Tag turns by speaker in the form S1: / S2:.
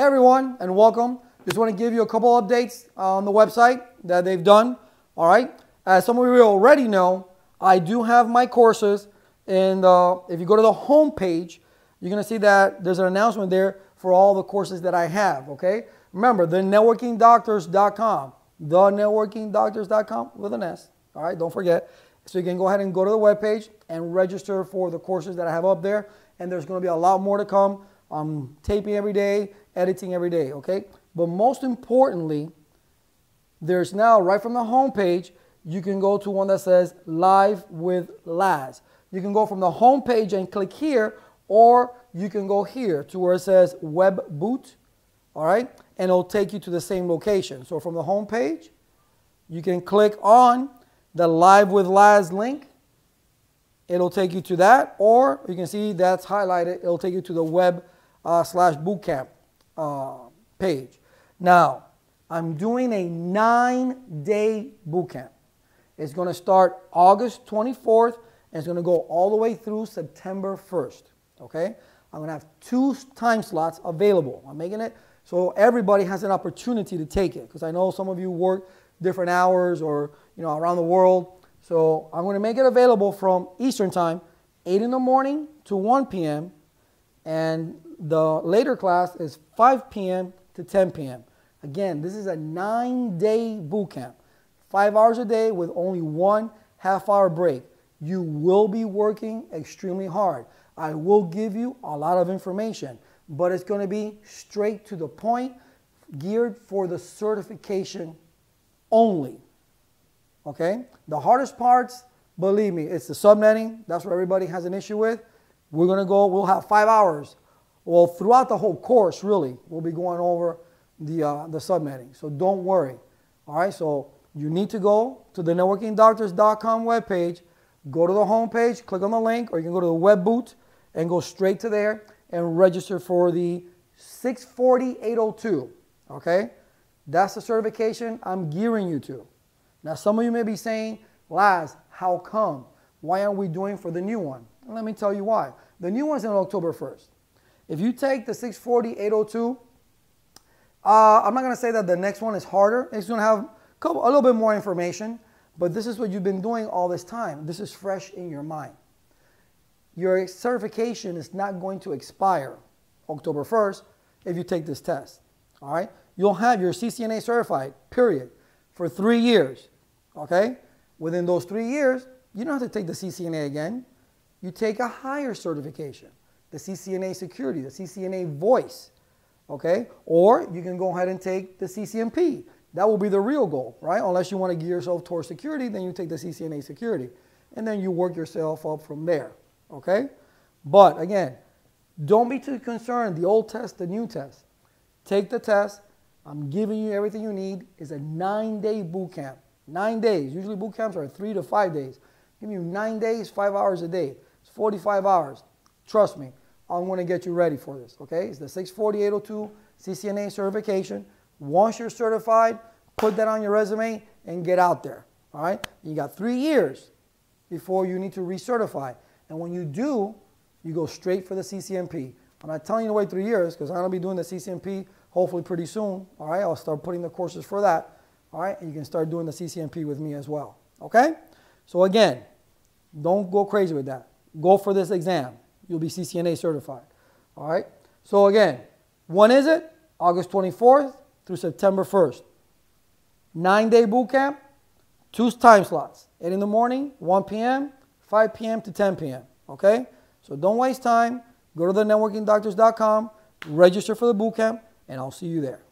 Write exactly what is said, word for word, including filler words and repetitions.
S1: Hey everyone, and welcome. Just want to give you a couple updates on the website that they've done. All right. As some of you already know, I do have my courses, and uh, if you go to the home page, you're going to see that there's an announcement there for all the courses that I have. Okay. Remember, the networking doctors dot com, the networking doctors dot com with an S. All right. Don't forget. So you can go ahead and go to the webpage and register for the courses that I have up there, and there's going to be a lot more to come. I'm taping every day, editing every day, okay? But most importantly, there's now, right from the home page, you can go to one that says Live with L A Z. You can go from the home page and click here, or you can go here to where it says Web Boot, all right? And it'll take you to the same location. So from the home page, you can click on the Live with L A Z link. It'll take you to that, or you can see that's highlighted. It'll take you to the web uh, slash bootcamp uh, page. Now, I'm doing a nine-day bootcamp. It's going to start August twenty-fourth, and it's going to go all the way through September first. Okay? I'm going to have two time slots available. I'm making it so everybody has an opportunity to take it, because I know some of you work different hours or you know around the world. So I'm going to make it available from Eastern time, eight in the morning to one P M And the later class is five P M to ten P M Again, this is a nine-day boot camp. Five hours a day with only one half-hour break. You will be working extremely hard. I will give you a lot of information, but it's going to be straight to the point, geared for the certification only. Okay? The hardest parts, believe me, it's the subnetting. That's what everybody has an issue with. We're going to go, we'll have five hours. Well, throughout the whole course, really, we'll be going over the, uh, the subnetting. So don't worry. All right? So you need to go to the networking doctors dot com webpage, go to the home page, click on the link, or you can go to the web boot and go straight to there and register for the six forty eight oh two. Okay? That's the certification I'm gearing you to. Now, some of you may be saying, Laz, how come? Why aren't we doing for the new one? And let me tell you why. The new one's on October first. If you take the six forty eight oh two, uh, I'm not going to say that the next one is harder. It's going to have a, couple, a little bit more information, but this is what you've been doing all this time. This is fresh in your mind. Your certification is not going to expire October first if you take this test. All right? You'll have your C C N A certified, period, for three years. Okay? Within those three years, you don't have to take the C C N A again. You take a higher certification, the C C N A Security, the C C N A Voice. Okay? Or you can go ahead and take the C C N P. That will be the real goal, right? Unless you want to gear yourself towards security, then you take the C C N A Security. And then you work yourself up from there. Okay? But again, don't be too concerned, the old test, the new test. Take the test. I'm giving you everything you need. It's a nine-day boot camp. Nine days. Usually boot camps are three to five days. Give you nine days, five hours a day. It's forty-five hours. Trust me, I'm going to get you ready for this. Okay? It's the six forty eight oh two C C N A certification. Once you're certified, put that on your resume and get out there. All right? You got three years before you need to recertify. And when you do, you go straight for the C C N P. I'm not telling you to wait three years because I'm going to be doing the C C N P hopefully pretty soon. All right? I'll start putting the courses for that. All right? And you can start doing the C C N P with me as well. Okay? So again, don't go crazy with that. Go for this exam. You'll be C C N A certified. All right? So again, when is it? August twenty-fourth through September first. Nine-day boot camp, two time slots. eight in the morning, one P M, five P M to ten P M Okay? So don't waste time. Go to the networking doctors dot com, register for the boot camp, and I'll see you there.